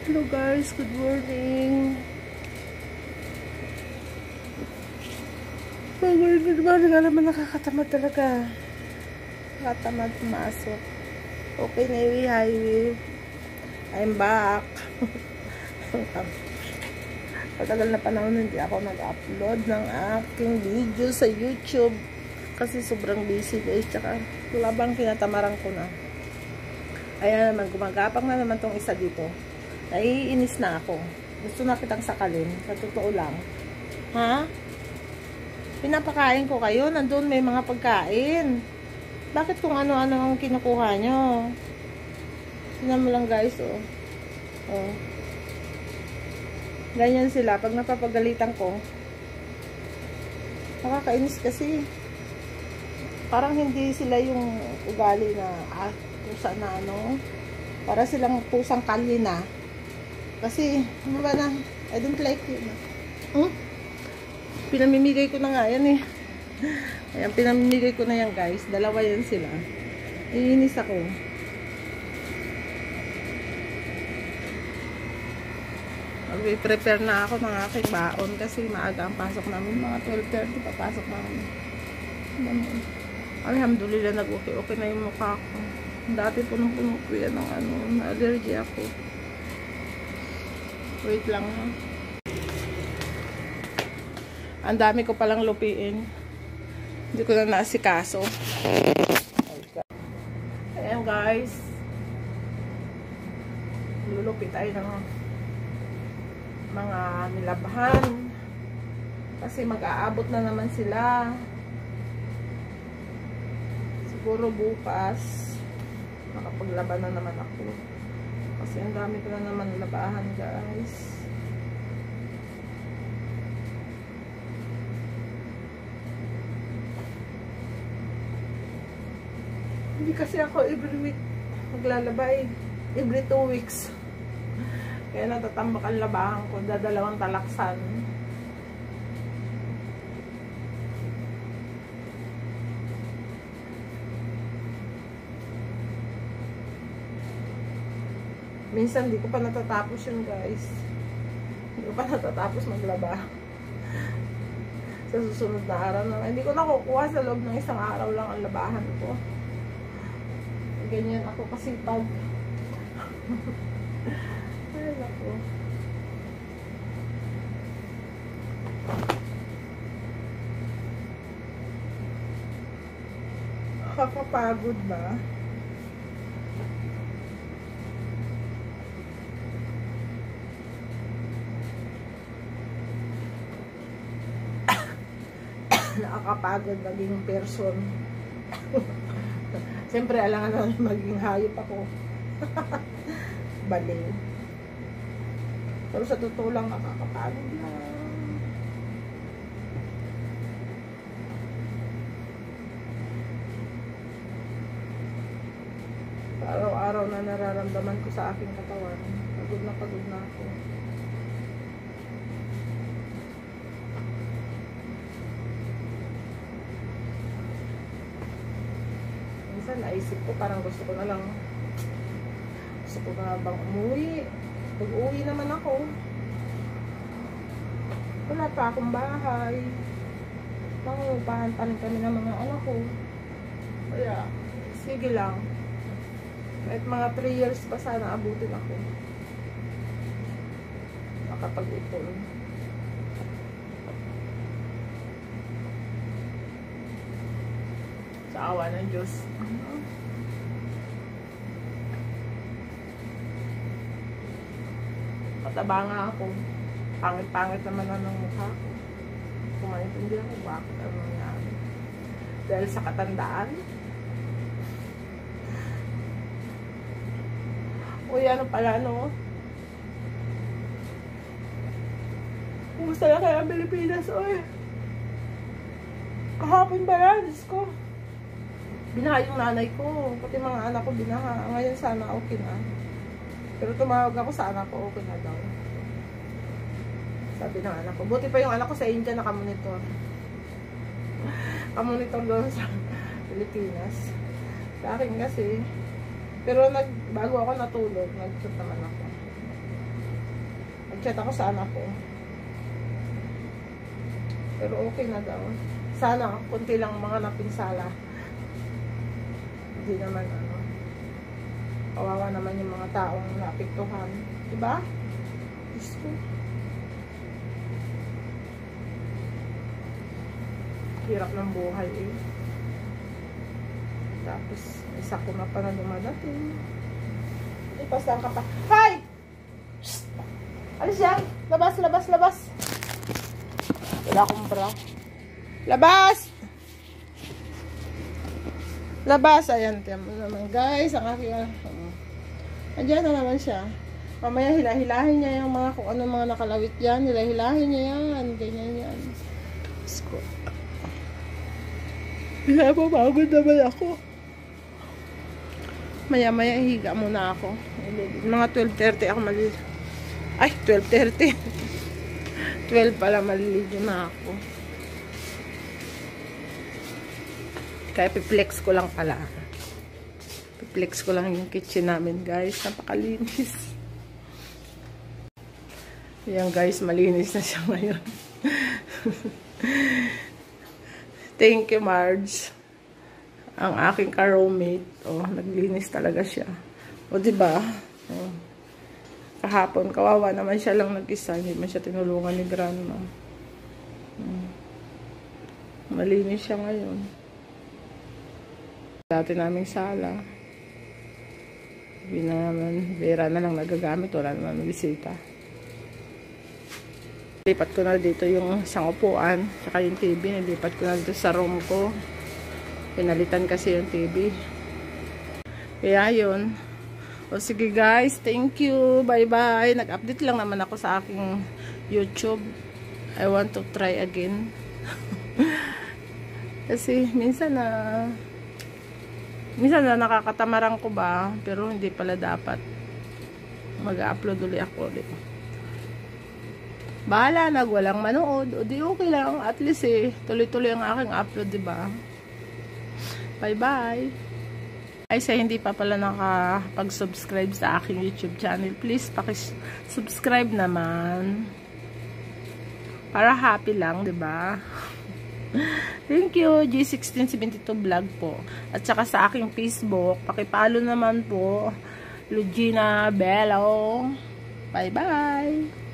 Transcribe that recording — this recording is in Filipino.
Hello guys, good morning. Good morning. Alam mo, nakakatamad talaga. Nakatamad pumasok. Okay, Navy Highway. I'm back. Patagal na panahon hindi ako nag-upload ng aking video sa YouTube. Kasi sobrang busy guys. Tsaka wala bang kinatamaran ko na. Ayan naman, gumagapang na naman tong isa dito. Naiinis na ako. Gusto na kitang sakalin. Sa totoo lang. Ha? Pinapakain ko kayo. Nandun may mga pagkain. Bakit kung ano-ano ang kinukuha nyo? Tingnan mo lang guys, oh. Oh. Ganyan sila. Pag napapagalitan ko, nakakainis kasi. Parang hindi sila yung ugali na pusa na ano. Para silang pusang kalye na. Kasi, ano ba na? I don't like it. Pinamimigay ko na nga yan eh. Ayan, pinamimigay ko na yan guys. Dalawa yan sila. Iinis ako. Mag-prepare na ako ng aking baon kasi maaga ang pasok namin. Mga 12:30 papasok namin. Alhamdulillah, nag-okay na yung mukha ko. Dati punong-puno ko yan ng ano, na-allergy ako. Wait lang ha. Ang dami ko palang lupiin. Hindi ko na naasikaso. Ayan guys. Lulupi tayo ng mga nilabhan. Kasi mag-aabot na naman sila. Siguro bukas makapaglaban na naman ako. Kasi ang dami ko na naman labahan guys. Hindi kasi ako every week maglalabay. Every 2 weeks. Kaya natatambak ang labahan ko. Dadalawang talaksan. Minsan di ko pa natatapos yun guys. Hindi ko pa natatapos maglaba. Sa susunod na araw na. Hindi ko nakukuha sa loob ng isang araw lang ang labahan ko. Ganyan ako kasipag. Ay naku. Nakakapagod ba? Nakakapagod maging person. Siyempre, alangan na maging hayop ako. Baliw. Pero sa totoo lang, nakakapagod na. Araw-araw na nararamdaman ko sa aking katawan. Pagod na ako. Naisip ko parang gusto ko na bang umuwi. Pag-uwi naman ako, wala pa akong bahay, mangungupahan pa rin kami ng mga anak ko. Kaya sige lang, kahit mga 3 years pa sana abutin ako makapag-ipon. Sa awa ng Diyos. Mataba nga ako. Pangit-pangit naman na ng mukha ko. Kung maintindihan ko bakit ano nangyari. Dahil sa katandaan. Uy, ano pala no? Kumusta na kaya ang Pilipinas? Uy, kahapon ba yan? Diyos ko. Binaha yung nanay ko. Pati mga anak ko binaha. Ngayon sana okay na. Pero tumawag ako sa anak ko. Okay na daw. Sabi ng anak ko. Buti pa yung anak ko sa India nakamonitor. Kamonitor doon sa Pilipinas. Sa akin kasi. Pero bago ako natulog, nag-shoot naman ako. Nag-chat ako sa anak ko. Pero okay na daw. Sana, kunti lang mga napinsala. Hindi naman ano. Kawawa naman yung mga taong naapektuhan. Diba? Diyos ko. Hirap ng buhay eh. Tapos, isa ko na pa na dumadating. Ipasan ka pa. Hi! Shhh! Alis yan! Labas, labas, labas! Wala akong bra. Labas! Labas! Ayan, tiyan mo naman guys. Ang aking, andyan na naman siya. Mamaya hilahilahin niya yung mga kung ano mga nakalawit yan. Hilahilahin niya yan. Ganyan yan. Sko. Pinapapagod naman ako. Maya-maya higa muna ako. Mga 12:30 ako maliligo. Ay, 12:30. 12 pala maliligo na ako. Kaya piplex ko lang pala. Piplex ko lang yung kitchen namin, guys. Napakalinis. Ayan, guys. Malinis na siya ngayon. Thank you, Marge. Ang aking ka-roommate. Oh, naglinis talaga siya. O, diba? Oh. Kahapon, kawawa naman siya lang nag-isa. Hindi man siya tinulungan ni Grandma. Malinis siya ngayon. Dati naming sala. Hindi na naman, Vera na lang nagagamit. Wala naman bisita. Lipat ko na dito yung isang upuan. Tsaka yung TV. Nilipat ko na dito sa room ko. Pinalitan kasi yung TV. Kaya yun. O sige guys, thank you. Bye-bye. Nag-update lang naman ako sa aking YouTube. I want to try again. Kasi minsan na nakakatamaran ko ba, pero hindi pala dapat. Mag-upload ulit ako ulit. Bahala na, walang manood. O di okay lang. At least tuloy-tuloy ang aking upload, diba? Bye-bye. Ay, sa hindi pa pala nakapag-subscribe sa aking YouTube channel, please paki-subscribe naman. Para happy lang, diba? Thank you, G1672 vlog po. At saka sa aking Facebook, paki-follow naman po, Lugina Bello. Bye-bye.